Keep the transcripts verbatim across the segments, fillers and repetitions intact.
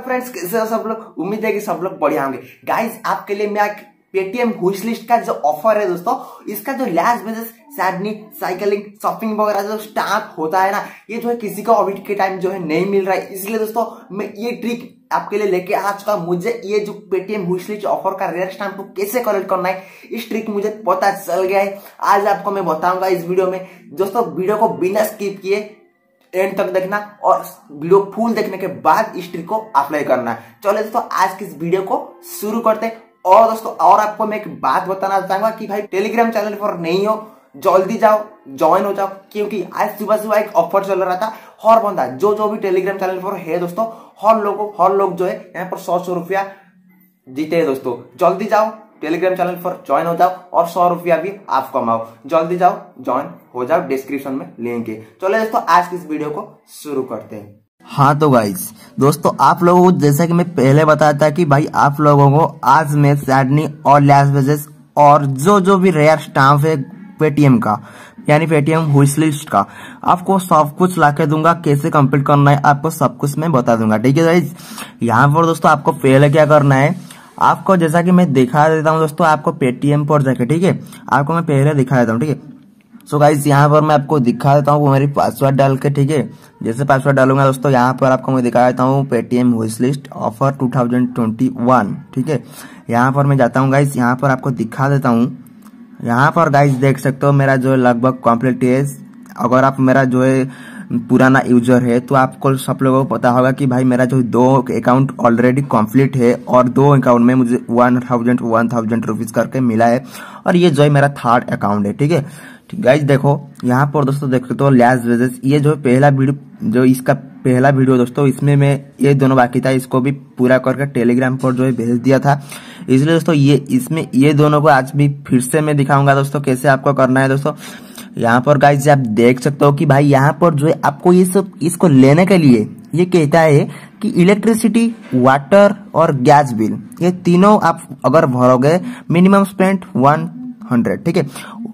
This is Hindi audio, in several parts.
फ्रेंड्स कैसे हो सब लोग। उम्मीद है कि सब लोग बढ़िया होंगे। गाइस आपके लिए मैं पेटीएम विश लिस्ट का जो ऑफर है दोस्तों, इसका जो लास्ट बेसिस सैडनी साइकिलिंग शॉपिंग वगैरह जो स्टार्ट होता है ना, ये जो है किसी को अभी के टाइम जो है नहीं मिल रहा है। इसलिए दोस्तों मैं ये ट्रिक आपके लिए लेके आ चुका। मुझे ये जो पेटीएम विश लिस्ट ऑफर का रेयर स्टैम्प को कैसे कलेक्ट करना है, इस ट्रिक मुझे पता चल गया है। आज आपको मैं बताऊंगा इस वीडियो में। दोस्तों वीडियो को बिना स्किप किए एंड तक देखना और वीडियो फुल देखने के बाद इस ट्रिक को अप्लाई करना है। चलो दोस्तों आज की इस वीडियो को शुरू करते हैं। और दोस्तों और आपको मैं एक बात बताना चाहूंगा कि भाई टेलीग्राम चैनल पर नहीं हो, जल्दी जाओ ज्वाइन हो जाओ, क्योंकि आज सुबह सुबह एक ऑफर चल रहा था। हर बंदा जो जो भी टेलीग्राम चैनल पर है दोस्तों, हर लोगों हर लोग जो है यहाँ पर सौ सौ रुपया जीते हैं। दोस्तों जल्दी जाओ टेलीग्राम चैनल पर ज्वाइन हो जाओ और सौ रुपया भी आप कमाओ। जल्दी जाओ ज्वाइन हो जाओ, डिस्क्रिप्शन में लिंक है। चलो दोस्तों आज की इस वीडियो को शुरू करते हैं। हाँ तो गाइस दोस्तों आप लोगों को जैसा कि मैं पहले बताया था कि भाई आप लोगों को आज मैं सैडनी और लास वेगास और जो जो भी रेयर स्टाम्प है पेटीएम का यानी पेटीएम विश लिस्ट का, आपको सब कुछ लाके दूंगा। कैसे कंप्लीट करना है आपको सब कुछ मैं बता दूंगा, ठीक है गाइस। यहाँ पर दोस्तों आपको पहले क्या करना है, आपको जैसा कि मैं दिखा देता हूँ दोस्तों, आपको पेटीएम पर जाके, ठीक है, आपको मैं पहले दिखा देता हूँ, ठीक है। सो गाइस यहाँ पर मैं आपको दिखा देता हूँ मेरी पासवर्ड डाल के, ठीक है। जैसे पासवर्ड डालूंगा दोस्तों यहाँ पर आपको मैं दिखा देता हूँ Paytm wish list offer two thousand twenty one, ठीक है। यहाँ पर मैं जाता हूँ गाइस, यहाँ पर आपको दिखा देता हूँ। यहाँ पर गाइस देख सकते हो मेरा जो है लगभग कंप्लीट है। अगर आप मेरा जो है पुराना यूजर है तो आपको सब लोगों को पता होगा कि भाई मेरा जो दो अकाउंट ऑलरेडी कंप्लीट है और दो अकाउंट में मुझे one thousand one thousand rupees करके मिला है और ये जो है मेरा थर्ड अकाउंट है, ठीक है। गाइस देखो यहाँ पर दोस्तों देख सकते हो लास वेगास, ये जो पहला वीडियो जो इसका पहला वीडियो दोस्तों, इसमें मैं ये दोनों बाकी था, इसको भी पूरा करके टेलीग्राम पर जो है भेज दिया था। इसलिए दोस्तों ये इसमें ये दोनों को आज भी फिर से मैं दिखाऊंगा दोस्तों कैसे आपको करना है। दोस्तों यहाँ पर गाइस आप देख सकते हो कि भाई यहाँ पर जो है आपको ये सब इसको लेने के लिए ये कहता है कि इलेक्ट्रिसिटी वाटर और गैस बिल ये तीनों आप अगर भरोगे मिनिमम स्पेंड वन हंड्रेड, ठीक है।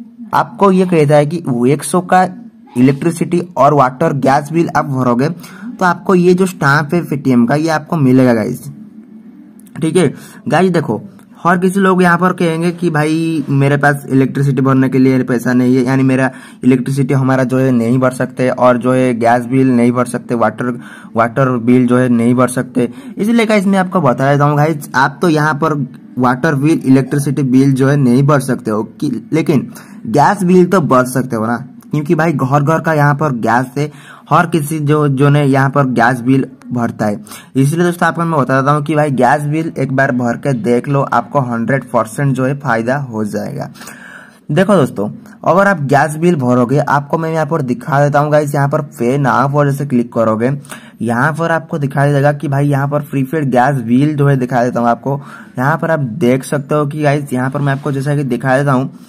आपको ये कहता है कि एक सौ का इलेक्ट्रिसिटी और वाटर गैस बिल आप भरोगे तो आपको ये जो स्टैम्प है पेटीएम का ये आपको मिलेगा गाइस, ठीक है। गाइस देखो हर किसी लोग यहाँ पर कहेंगे कि भाई मेरे पास इलेक्ट्रिसिटी भरने के लिए पैसा नहीं है, यानी मेरा इलेक्ट्रिसिटी हमारा जो है नहीं भर सकते और जो है गैस बिल नहीं भर सकते, वाटर वाटर बिल जो है नहीं भर सकते। इसलिए गाइस मैं आपको बता देता हूँ गाइस, आप तो यहाँ पर वाटर बिल इलेक्ट्रिसिटी बिल जो है नहीं भर सकते हो, लेकिन गैस बिल तो भर सकते हो ना, क्योंकि भाई घर घर का यहाँ पर गैस है, हर किसी जो जो ने यहाँ पर गैस बिल भरता है। इसलिए दोस्तों आपको मैं बता देता हूँ कि भाई गैस बिल एक बार भर के देख लो, आपको हंड्रेड परसेंट जो है फायदा हो जाएगा। देखो दोस्तों अगर आप गैस बिल भरोगे, आपको मैं यहाँ पर दिखा देता हूँ गाइस, यहाँ पर पे नाउ पर जैसे क्लिक करोगे यहाँ पर आपको दिखाई देगा कि भाई यहाँ पर प्रीपेड गैस बिल जो है दिखा देता हूँ आपको। यहाँ पर आप देख सकते हो कि गाइस यहाँ पर मैं आपको जैसा कि दिखा देता हूँ,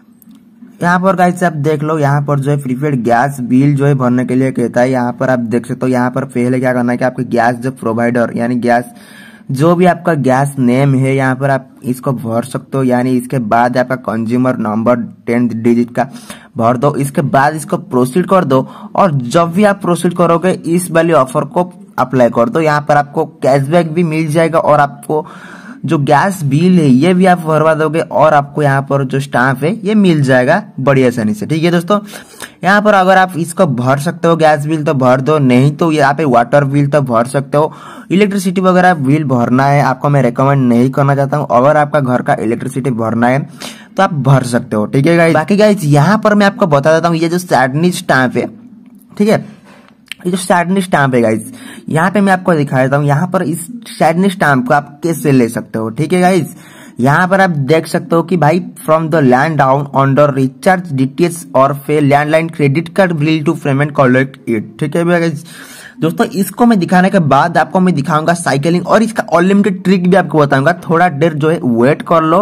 यहाँ पर गाइस आप देख लो यहाँ पर जो है प्रीपेड गैस बिल जो है भरने के लिए कहता है। यहाँ पर आप देख सकते हो, यहाँ पर पहले क्या करना है कि आपके गैस जो प्रोवाइडर यानी गैस जो भी आपका गैस नेम है यहाँ पर आप इसको भर सकते हो, यानी इसके बाद आपका कंज्यूमर नंबर टेन डिजिट का भर दो। इसके बाद इसको प्रोसीड कर दो और जब भी आप प्रोसीड करोगे इस वाले ऑफर को अप्लाई कर दो। यहाँ पर आपको कैशबैक भी मिल जाएगा और आपको जो गैस बिल है ये भी आप भरवा दोगे और आपको यहाँ पर जो स्टैम्प है ये मिल जाएगा बड़ी आसानी से, ठीक है दोस्तों। यहाँ पर अगर आप इसको भर सकते हो गैस बिल तो भर दो, नहीं तो यहाँ पे वाटर बिल तो भर सकते हो। इलेक्ट्रिसिटी वगैरह बिल भरना है आपको मैं रेकमेंड नहीं करना चाहता हूँ। अगर आपका घर का इलेक्ट्रिसिटी भरना है तो आप भर सकते हो, ठीक है गाइस। बाकी गाइस यहाँ पर मैं आपको बता देता हूँ ये जो सैडनी स्टैम्प है, ठीक है, ये जो सैडनी स्टैम्प है गाइस, यहाँ पे मैं आपको दिखा देता हूँ। यहाँ पर इस सैडनी स्टैम्प को आप कैसे ले सकते हो, ठीक है गाइस। यहाँ पर आप देख सकते हो कि भाई from the land down under recharge DTH और pay landline credit card bill to payment collect it, ठीक है गाइस। दोस्तों इसको मैं दिखाने के बाद आपको मैं दिखाऊंगा साइकिलिंग और इसका अनलिमिटेड ट्रिक भी आपको बताऊंगा। थोड़ा देर जो है वेट कर लो,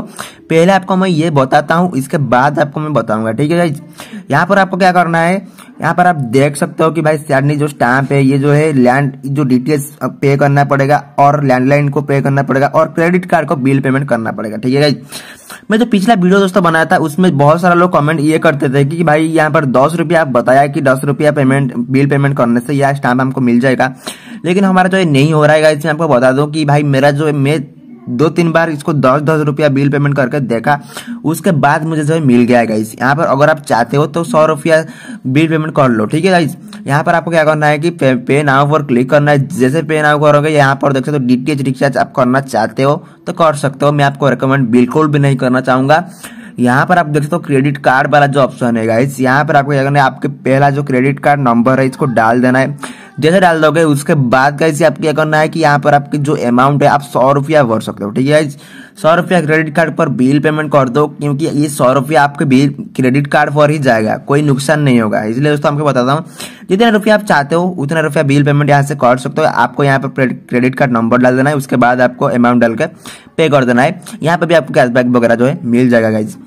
पहले आपको मैं ये बताता हूँ, इसके बाद आपको मैं बताऊंगा, ठीक है गाइज। यहाँ पर आपको क्या करना है, यहाँ पर आप देख सकते हो कि भाई सैडनी जो स्टैंप है ये जो है लैंड जो डीटीएच पे करना पड़ेगा और लैंडलाइन को पे करना पड़ेगा और क्रेडिट कार्ड को बिल पेमेंट करना पड़ेगा, ठीक है गाइज। मैं जो पिछला वीडियो दोस्तों बनाया था उसमें बहुत सारा लोग कमेंट ये करते थे कि भाई यहाँ पर दस रुपया आप बताया कि दस रुपया पेमेंट बिल पेमेंट करने से यह स्टैंप हमको मिल जाएगा, लेकिन हमारा जो है नहीं हो रहा है गाइज। मैं आपको बता दूं कि भाई मेरा जो है मैं दो तीन बार इसको दस दस रुपया बिल पेमेंट करके देखा, उसके बाद मुझे जो है मिल गया है गाइस। यहाँ पर अगर आप चाहते हो तो सौ रुपया बिल पेमेंट कर लो, ठीक है गाइस। यहाँ पर आपको क्या करना है कि पे, पे नाउ पर क्लिक करना है। जैसे पे नाउ करोगे यहाँ पर देख सकते हो डीटीएच रिचार्ज आप करना चाहते हो तो कर सकते हो, मैं आपको रिकमेंड बिल्कुल भी नहीं करना चाहूंगा। यहाँ पर आप देख सकते हो क्रेडिट कार्ड वाला जो ऑप्शन है गाइस, यहाँ पर आपको क्या करना है, आपके पहला जो क्रेडिट कार्ड नंबर है इसको डाल देना है। जैसे डाल दोगे उसके बाद गाइस आपको क्या करना है कि यहाँ पर आपकी जो अमाउंट है आप सौ रुपया भर सकते हो, ठीक है गाइस। सौ रुपया क्रेडिट कार्ड पर बिल पेमेंट कर दो, क्योंकि ये सौ रुपया आपके बिल क्रेडिट कार्ड पर ही जाएगा, कोई नुकसान नहीं होगा। इसलिए दोस्तों आपको बताता हूँ जितना रुपया आप चाहते हो उतना रुपया बिल पेमेंट यहाँ से कर सकते हो। आपको यहाँ पर क्रेडिट कार्ड नंबर डाल देना है, उसके बाद आपको अमाउंट डाल के पे कर देना है। यहाँ पे भी आपको कैशबैक वगैरह जो है मिल जाएगा गाइज।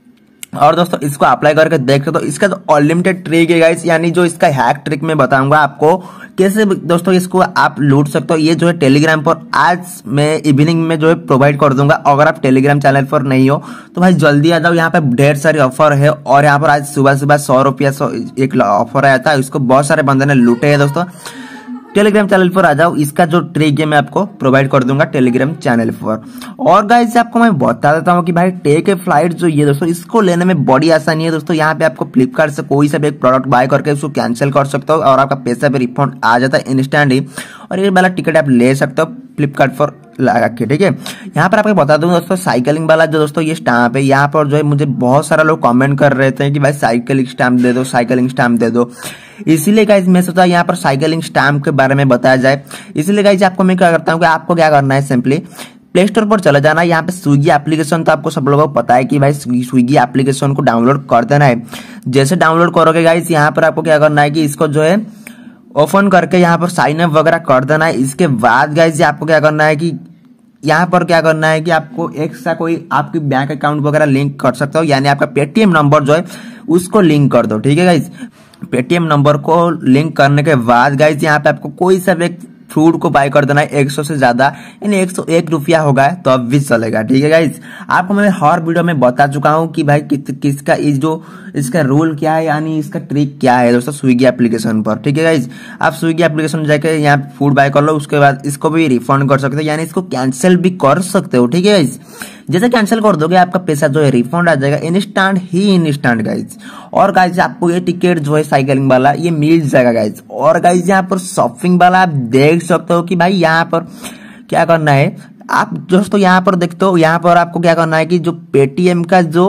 और दोस्तों इसको अप्लाई करके देख सकते हो। इसका जो अनलिमिटेड ट्रिक है गाइस, यानी जो इसका हैक ट्रिक मैं बताऊंगा आपको कैसे दोस्तों इसको आप लूट सकते हो। ये जो है टेलीग्राम पर आज मैं इवनिंग में जो है प्रोवाइड कर दूंगा। अगर आप टेलीग्राम चैनल पर नहीं हो तो भाई जल्दी आ जाओ, यहाँ पे ढेर सारी ऑफर है। और यहाँ पर आज सुबह सुबह सौ रुपया सौ एक ऑफर आया था, इसको बहुत सारे बंदे ने लूटे हैं दोस्तों। टेलीग्राम चैनल पर आ जाओ, इसका जो ट्रिक है मैं आपको प्रोवाइड कर दूंगा टेलीग्राम चैनल पर। और गाइस आपको मैं बता देता हूँ कि भाई टेक ए फ्लाइट जो ये दोस्तों इसको लेने में बड़ी आसानी है दोस्तों। यहाँ पे आपको फ्लिपकार्ट से कोई सा भी एक प्रोडक्ट बाय करके उसको कैंसिल कर सकते हो और आपका पैसा भी रिफंड आ जाता है इंस्टेंट ही। और ये वाला टिकट आप ले सकते हो फ्लिपकार्ट पर लगा के, ठीक है। यहाँ पर आपको बता दूं दोस्तों साइकिलिंग वाला जो दोस्तों ये स्टैंप है, यहाँ पर जो है मुझे बहुत सारा लोग कमेंट कर रहे थे कि भाई साइकिलिंग स्टैंप दे दो, साइकिलिंग स्टैंप दे दो। इसीलिए गाइस मैं सोचा यहाँ पर साइकिलिंग स्टैंप के बारे में बताया जाए। इसीलिए गाइस आपको मैं क्या करता हूँ कि आपको क्या करना है, सिंपली प्ले स्टोर पर चले जाना। यहाँ पे स्विगी एप्लीकेशन तो आपको सब लोगों को पता है कि भाई स्विगी एप्लीकेशन को डाउनलोड कर देना है। जैसे डाउनलोड करोगे गाइस यहाँ पर आपको क्या करना है कि इसको जो है ओपन करके यहाँ पर साइन अप वगैरह कर देना है। इसके बाद गाइस आपको क्या करना है कि यहाँ पर क्या करना है कि आपको एक्स्ट्रा कोई आपकी बैंक अकाउंट वगैरह लिंक कर सकते हो, यानी आपका पेटीएम नंबर जो है उसको लिंक कर दो, ठीक है गाइस। पेटीएम नंबर को लिंक करने के बाद गाइस यहाँ पे आपको कोई सा भी फ्रूट को बाय कर देना है एक सौ से ज्यादा, यानी एक सौ एक रुपया होगा तो अब भी चलेगा, ठीक है गाइस। आपको मैं हर वीडियो में बता चुका हूँ कि भाई किस किसका इस जो इसका रूल क्या है, यानी इसका ट्रिक क्या है दोस्तों स्विगी एप्लीकेशन पर, ठीक है गाइस। आप स्विगी एप्लीकेशन जाके यहाँ फूड बाय कर लो, उसके बाद इसको भी रिफंड कर सकते हो, यानी इसको कैंसिल भी कर सकते हो, ठीक है गाइस। जैसे कैंसिल कर दोगे आपका पैसा जो है रिफंड आ जाएगा इंस्टेंट ही इंस्टेंट गाइज। और गाइज आपको ये टिकट जो है साइकिलिंग वाला ये मिल जाएगा गाइज। और गाइज यहाँ पर शॉपिंग वाला आप देख सकते हो कि भाई यहाँ पर क्या करना है। आप दोस्तों यहाँ पर देखते हो, यहाँ पर आपको क्या करना है कि जो पेटीएम का जो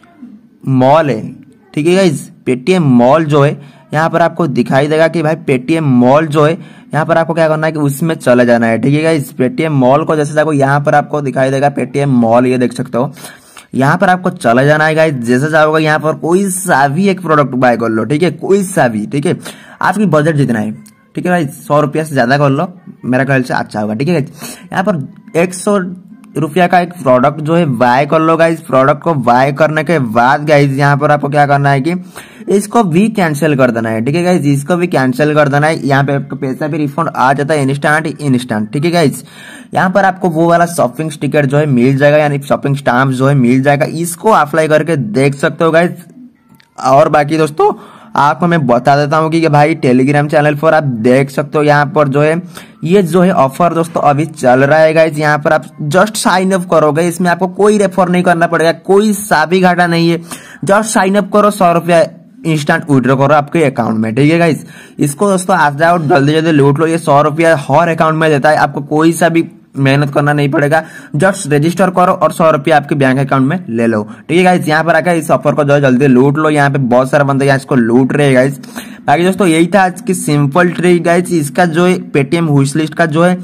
मॉल है, ठीक है गाइज, पेटीएम मॉल जो है यहाँ पर आपको दिखाई देगा कि भाई पेटीएम मॉल जो है यहाँ पर आपको क्या करना है कि उसमें चले जाना है, ठीक है गाइस। पेटीएम मॉल को जैसे देखो यहाँ पर आपको दिखाई देगा पेटीएम मॉल, ये देख सकते हो। यहाँ पर आपको चले जाना है गाइस। जैसे जाओगे यहाँ पर कोई सा भी एक प्रोडक्ट बाय कर लो, ठीक है, कोई सा भी, ठीक है। आपकी बजट जितना है, ठीक है भाई, सौ रुपया से ज्यादा कर लो, मेरा ख्याल से अच्छा होगा, ठीक है गाइस। यहाँ पर एक सौ रुपया का एक प्रोडक्ट जो है बाय कर लो गाइस। प्रोडक्ट को बाय करने के बाद गाइस यहाँ पर आपको क्या करना है कि इसको भी कैंसिल कर देना है, ठीक है गाइस। इसको भी कैंसिल कर देना है। यहाँ पे आपको पैसा भी रिफंड आ जाता है इंस्टेंट इंस्टेंट, ठीक है गाइस। यहाँ पर आपको वो वाला शॉपिंग स्टिकर जो है मिल जाएगा, यानी शॉपिंग स्टैम्प जो है मिल जाएगा। इसको अप्लाई करके देख सकते हो गाइस। और बाकी दोस्तों आपको मैं बता देता हूँ कि भाई टेलीग्राम चैनल पर आप देख सकते हो यहाँ पर जो है ये जो है ऑफर दोस्तों अभी चल रहा है गाइस। यहाँ पर आप जस्ट साइन अप करोगे, इसमें आपको कोई रेफर नहीं करना पड़ेगा, कोई सा भी घाटा नहीं है। जस्ट साइन अप करो, सौ रुपया इंस्टेंट विड्रॉ करो आपके अकाउंट में, ठीक है गाइस। इसको दोस्तों आ जाओ जल्दी जल्दी लूट लो। ये सौ रुपया हर अकाउंट में देता है, आपको कोई सा भी मेहनत करना नहीं पड़ेगा। जस्ट रजिस्टर करो और सौ रुपया आपके बैंक अकाउंट में ले लो, ठीक है गाइस। यहाँ पर आकर इस ऑफर को जो है जल्दी लूट लो। यहाँ पे बहुत सारे बंदे यहाँ इसको लूट रहे हैं गाइस। बाकी दोस्तों यही था आज की सिंपल ट्रिक गाइस। इसका जो है पेटीएम विश लिस्ट का जो है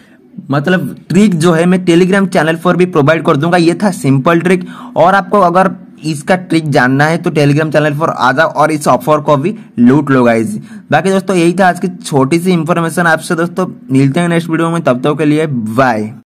मतलब ट्रिक जो है मैं टेलीग्राम चैनल पर भी प्रोवाइड कर दूंगा। ये था सिंपल ट्रिक। और आपको अगर इसका ट्रिक जानना है तो टेलीग्राम चैनल पर आ जाओ और इस ऑफर को भी लूट लो गाइस। बाकी दोस्तों यही था आज की छोटी सी इंफॉर्मेशन आपसे। दोस्तों मिलते हैं नेक्स्ट वीडियो में, तब तक के लिए बाय।